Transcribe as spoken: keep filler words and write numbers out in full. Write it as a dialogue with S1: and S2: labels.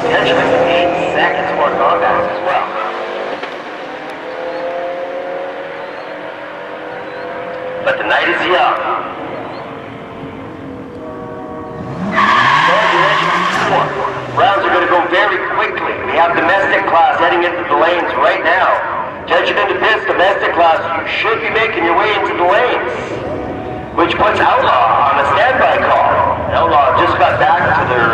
S1: potentially eight seconds more contacts as well. But the night is young. Four. Rounds are going to go very quickly. We have domestic class heading into the lanes right now. Judging into this domestic class, you should be making your way into the lanes, which puts Outlaw on a standby call. Outlaw just got back to their